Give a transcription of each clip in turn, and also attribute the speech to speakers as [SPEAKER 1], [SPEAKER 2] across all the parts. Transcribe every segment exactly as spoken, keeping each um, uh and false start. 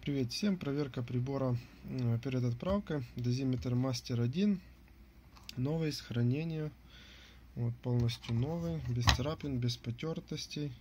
[SPEAKER 1] Привет всем! Проверка прибора перед отправкой. Дозиметр Мастер один. Новый, с хранения. Вот, полностью новый, без царапин, без потертостей.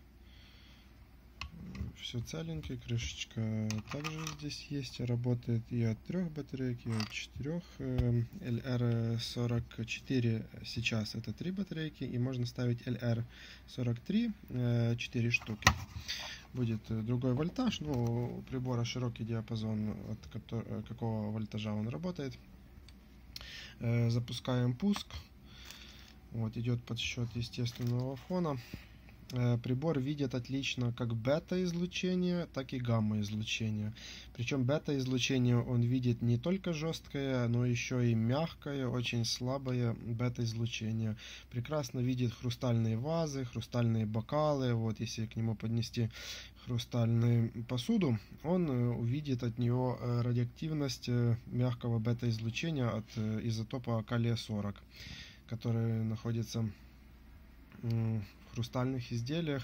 [SPEAKER 1] Все целенькое. Крышечка также здесь есть. Работает и от трех батареек, и от четырех. эл эр сорок четыре сейчас это три батарейки. И можно ставить эл эр сорок три, четыре штуки. Будет другой вольтаж, но у прибора широкий диапазон, от которого, какого вольтажа он работает. Запускаем пуск. Вот идет подсчет естественного фона. Прибор видит отлично как бета-излучение, так и гамма-излучение. Причем бета-излучение он видит не только жесткое, но еще и мягкое, очень слабое бета-излучение. Прекрасно видит хрустальные вазы, хрустальные бокалы. Вот если к нему поднести хрустальную посуду, он увидит от нее радиоактивность мягкого бета-излучения от изотопа калия сорок, который находится в хрустальных изделиях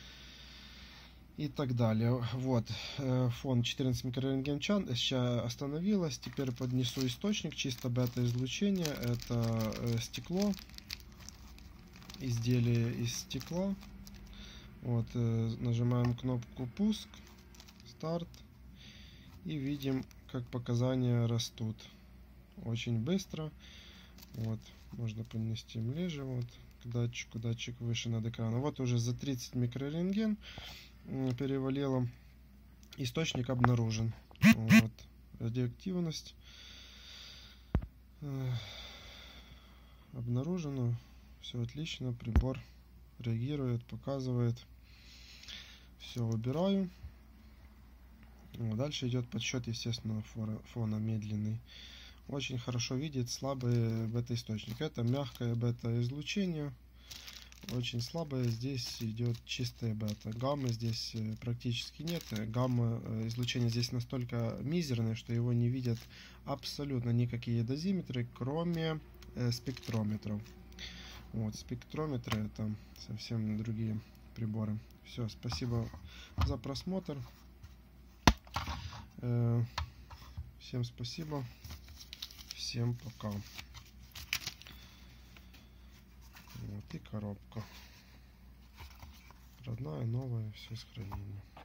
[SPEAKER 1] и так далее. Вот, фон четырнадцать микрорентген сейчас остановилась. Теперь поднесу источник чисто бета-излучения. Это стекло, изделие из стекла. Вот, нажимаем кнопку пуск, старт, и видим, как показания растут очень быстро. Вот, можно поднести ближе, вот, к датчику, датчик выше над экраном. Вот уже за тридцать микрорентген перевалило. Источник обнаружен. Вот, радиоактивность обнаружена. Все отлично, прибор реагирует, показывает. Все, выбираю. Вот, дальше идет подсчет естественного фона, медленный. Очень хорошо видит слабый бета-источник. Это мягкое бета-излучение. Очень слабое. Здесь идет чистая бета. Гаммы здесь практически нет. Гамма-излучение здесь настолько мизерное, что его не видят абсолютно никакие дозиметры, кроме спектрометров. Вот, спектрометры — это совсем другие приборы. Все, спасибо за просмотр. Всем спасибо. Всем пока. Вот и коробка. Родная, новая, все с хранения.